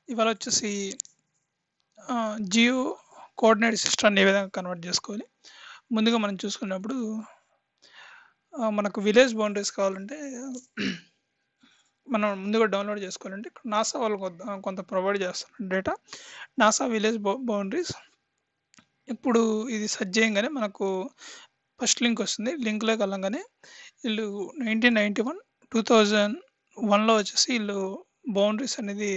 ఇవాళ వచ్చేసి జియో కోఆర్డినేట్ సిస్టమ్ని ఏ విధంగా కన్వర్ట్ చేసుకోవాలి. ముందుగా మనం చూసుకున్నప్పుడు మనకు విలేజ్ బౌండరీస్ కావాలంటే మనం ముందుగా డౌన్లోడ్ చేసుకోవాలంటే ఇక్కడ నాసా వాళ్ళు కొంత ప్రొవైడ్ చేస్తున్నారు డేటా. NASA village boundaries. ఇప్పుడు ఇది సెర్చ్ చేయగానే మనకు ఫస్ట్ లింక్ వస్తుంది. లింక్లోకి వెళ్ళంగానే వీళ్ళు 1991 2001లో వచ్చేసి వీళ్ళు బౌండరీస్ అనేది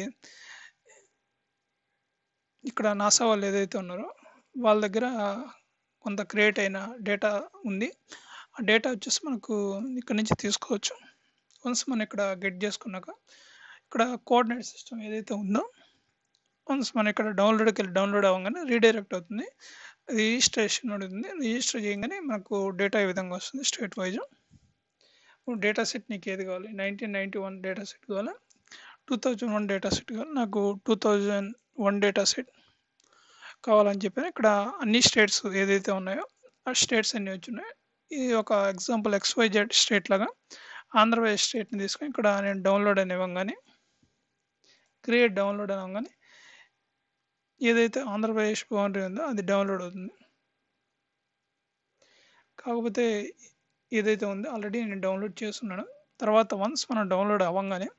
ఇక్కడ నాసా వాళ్ళు ఏదైతే ఉన్నారో వాళ్ళ దగ్గర కొంత క్రియేట్ అయిన డేటా ఉంది. ఆ డేటా వచ్చేసి మనకు ఇక్కడ నుంచి తీసుకోవచ్చు. వన్స్ మనం ఇక్కడ గెట్ చేసుకున్నాక ఇక్కడ కోఆర్డినేట్ సిస్టమ్ ఏదైతే ఉందో వన్స్ మనం ఇక్కడ డౌన్లోడ్కి వెళ్ళి డౌన్లోడ్ అవ్వగానే రీడైరెక్ట్ అవుతుంది. రిజిస్ట్రేషన్ అడుగుతుంది. రిజిస్టర్ చేయగానే మనకు డేటా ఈ విధంగా వస్తుంది స్టేట్ వైజ్. ఇప్పుడు డేటా సెట్ నీకు ఏది కావాలి? 1991 డేటా సెట్ కావాలా, 2001 డేటా సెట్ కావాలి? నాకు 2001 డేటా సెట్ కావాలని చెప్పాను. ఇక్కడ అన్ని స్టేట్స్ ఏదైతే ఉన్నాయో ఆ స్టేట్స్ అన్నీ వచ్చినాయి. ఇది ఒక ఎగ్జాంపుల్ XYZ స్టేట్ లాగా ఆంధ్రప్రదేశ్ స్టేట్ని తీసుకొని ఇక్కడ నేను డౌన్లోడ్ అని ఇవ్వగానే క్రియేట్ డౌన్లోడ్ అని ఇవ్వగానే ఏదైతే ఆంధ్రప్రదేశ్ బౌండరీ ఉందో అది డౌన్లోడ్ అవుతుంది. కాకపోతే ఏదైతే ఉందో ఆల్రెడీ నేను డౌన్లోడ్ చేస్తున్నాను. తర్వాత వన్స్ మనం డౌన్లోడ్ అవ్వగానే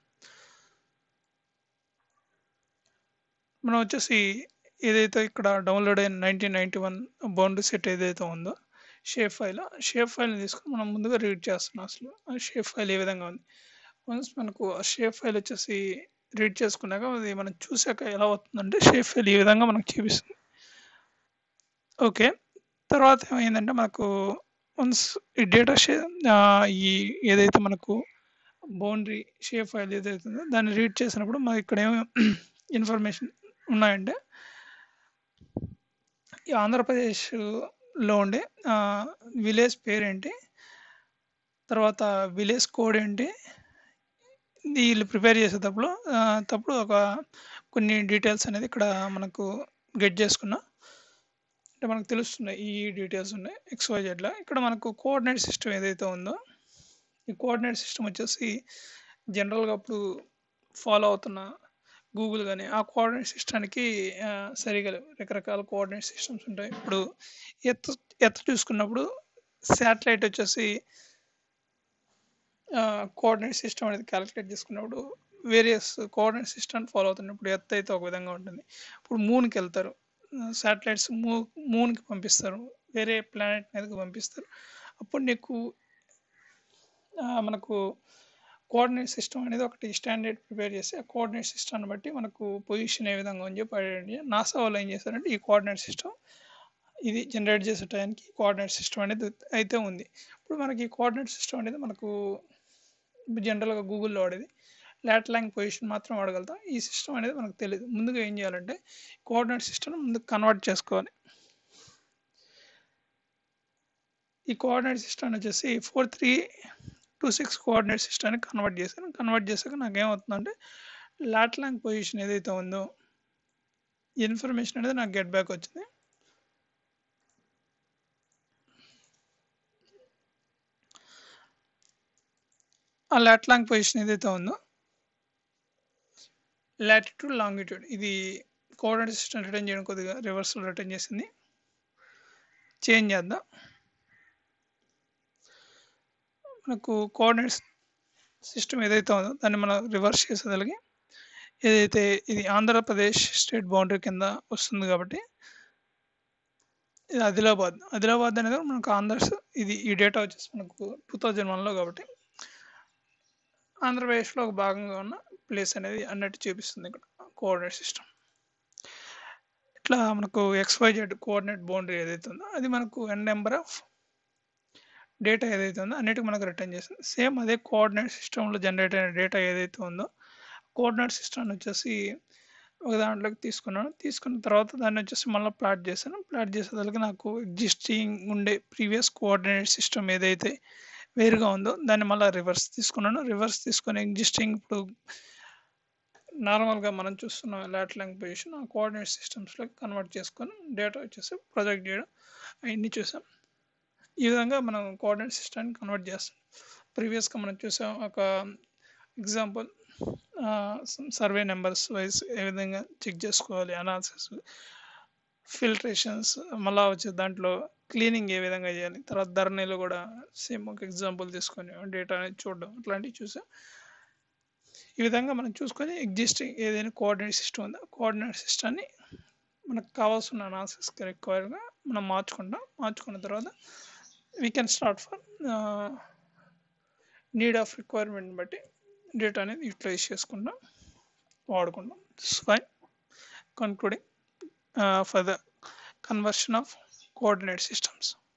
మనం వచ్చేసి ఏదైతే ఇక్కడ డౌన్లోడ్ అయిన 1991 బౌండరీ సెట్ ఏదైతే ఉందో షేప్ ఫైల్ని తీసుకొని మనం ముందుగా రీడ్ చేస్తున్నాం. అసలు ఆ షేప్ ఫైల్ ఏ విధంగా ఉంది. వన్స్ మనకు ఆ షేప్ ఫైల్ వచ్చేసి రీడ్ చేసుకున్నాక అది మనం చూసాక ఎలా అవుతుందంటే షేప్ ఫైల్ ఈ విధంగా మనకు చూపిస్తుంది. ఓకే, తర్వాత ఏమైందంటే మనకు వన్స్ ఈ డేటా ఈ ఏదైతే మనకు బౌండరీ షేప్ ఫైల్ ఏదైతే ఉందో దాన్ని రీడ్ చేసినప్పుడు మనకి ఇక్కడ ఏమో ఇన్ఫర్మేషన్ ఉన్నాయంటే ఈ ఆంధ్రప్రదేశ్లో ఉండే విలేజ్ పేరేంటి, తర్వాత విలేజ్ కోడ్ ఏంటి, వీళ్ళు ప్రిపేర్ చేసేటప్పుడు ఒక కొన్ని డీటెయిల్స్ అనేది ఇక్కడ మనకు గెట్ చేసుకున్నా అంటే మనకు తెలుస్తున్నాయి. ఈ డీటెయిల్స్ ఉన్నాయి XYZలో. ఇక్కడ మనకు కోఆర్డినేట్ సిస్టమ్ ఏదైతే ఉందో ఈ కోఆర్డినేట్ సిస్టమ్ వచ్చేసి జనరల్గా అప్పుడు ఫాలో అవుతున్న గూగుల్ కానీ ఆ కోఆర్డినేట్ సిస్టానికి సరిగా రకరకాల కోఆర్డినేట్ సిస్టమ్స్ ఉంటాయి. ఇప్పుడు ఎత్తు చూసుకున్నప్పుడు శాటిలైట్ వచ్చేసి కోఆర్డినేట్ సిస్టమ్ అనేది క్యాలిక్యులేట్ చేసుకున్నప్పుడు వేరియస్ కోఆర్డినేట్ సిస్టమ్ ఫాలో అవుతుంది. ఇప్పుడు ఎర్త్ అయితే ఒక విధంగా ఉంటుంది. ఇప్పుడు మూన్కి వెళ్తారు, శాటిలైట్స్ మూన్కి పంపిస్తారు, వేరే ప్లానెట్ మీదకి పంపిస్తారు. అప్పుడు నీకు మనకు కోఆర్డినేట్ సిస్టమ్ అనేది ఒకటి స్టాండర్డ్ ప్రిపేర్ చేసి ఆ కోఆర్డినేట్ సిస్టమ్ని బట్టి మనకు పొజిషన్ ఏ విధంగా అని చెప్పి నాసా వాళ్ళు ఏం చేశారంటే ఈ కోఆర్డినేట్ సిస్టమ్ ఇది జనరేట్ చేసే టైంకి కోఆర్డినేట్ సిస్టమ్ అనేది అయితే ఉంది. ఇప్పుడు మనకి ఈ కోఆర్డినేట్ సిస్టమ్ అనేది మనకు జనరల్గా గూగుల్లో వాడేది లాటలాంగ్ పొజిషన్ మాత్రం వాడగలుగుతాం. ఈ సిస్టమ్ అనేది మనకు తెలియదు. ముందుగా ఏం చేయాలంటే కోఆర్డినేట్ సిస్టమ్ ముందుకు కన్వర్ట్ చేసుకోవాలి. ఈ కోఆర్డినేట్ సిస్టమ్ వచ్చేసి 4326 కోఆర్డినేట్ సిస్టమ్ని కన్వర్ట్ చేశాక నాకు ఏమవుతుందంటే లాటలాంగ్ పొజిషన్ ఏదైతే ఉందో ఇన్ఫర్మేషన్ అనేది నాకు గెట్ బ్యాక్ వచ్చింది. ఆ లాటలాంగ్ పొజిషన్ ఏదైతే ఉందో లాటిట్యూడ్ లాంగిట్యూడ్ ఇది కోఆర్డినేట్ సిస్టమ్ రిటర్న్ చేయడం కొద్దిగా రివర్స్లో రిటర్న్ చేసింది. చేంజ్ చేద్దాం. మనకు కోఆర్డినేట్ సిస్టమ్ ఏదైతే ఉందో దాన్ని మనం రివర్స్ చేసేదానికి ఏదైతే ఇది ఆంధ్రప్రదేశ్ స్టేట్ బౌండరీ కింద వస్తుంది కాబట్టి ఇది ఆదిలాబాద్ అనేది మనకు ఇది ఈ డేటా వచ్చేసి మనకు 2001లో కాబట్టి ఆంధ్రప్రదేశ్లో ఒక భాగంగా ఉన్న ప్లేస్ అనేది అన్నట్టు చూపిస్తుంది ఇక్కడ కోఆర్డినేట్ సిస్టమ్. ఇట్లా మనకు XYZ కోఆర్డినేట్ బౌండరీ ఏదైతే ఉందో అది మనకు నెంబర్ ఆఫ్ డేటా ఏదైతే ఉందో అన్నిటికీ మనకు రిటర్న్ చేస్తుంది. సేమ్ అదే కోఆర్డినేట్ సిస్టంలో జనరేట్ అయిన డేటా ఏదైతే ఉందో కోఆర్డినేట్ సిస్టమ్ వచ్చేసి ఒక దాంట్లోకి తీసుకున్న తర్వాత దాన్ని వచ్చేసి మళ్ళీ ప్లాట్ చేసేదానికి నాకు ఎగ్జిస్టింగ్ ఉండే ప్రీవియస్ కోఆర్డినేట్ సిస్టమ్ ఏదైతే వేరుగా ఉందో దాన్ని మళ్ళీ రివర్స్ తీసుకొని ఎగ్జిస్టింగ్ ఇప్పుడు నార్మల్గా మనం చూస్తున్న లాటలాంగ్ పొజిషన్ ఆ కోఆర్డినేట్ సిస్టమ్స్లోకి కన్వర్ట్ చేసుకొని డేటా వచ్చేసి ప్రొజెక్ట్ చేయడం అవన్నీ చూసాం. ఈ విధంగా మనం కోఆర్డినేట్ సిస్టమ్ని కన్వర్ట్ చేస్తాం. ప్రీవియస్గా మనం చూసాం ఒక ఎగ్జాంపుల్ సర్వే నెంబర్స్ వైజ్ ఏ విధంగా చెక్ చేసుకోవాలి, అనాలిసిస్, ఫిల్టరేషన్స్, మళ్ళా వచ్చే దాంట్లో క్లీనింగ్ ఏ విధంగా చేయాలి, తర్వాత ధరణిలో కూడా సేమ్ ఒక ఎగ్జాంపుల్ తీసుకొని డేటా అనేది చూడడం, అట్లాంటివి చూసాం. ఈ విధంగా మనం చూసుకొని ఎగ్జిస్టింగ్ ఏదైనా కోఆర్డినేట్ సిస్టమ్ ఉందో కోఆర్డినేట్ సిస్టమ్ని మనకు కావాల్సిన అనాలిసిస్కి రిక్వైర్గా మనం మార్చుకున్న తర్వాత we can start for need of requirement బట్టి డేటా అనేది యూటిలైజ్ చేసుకుంటాం, వాడుకుంటాం. Fine concluding for the conversion of coordinate systems.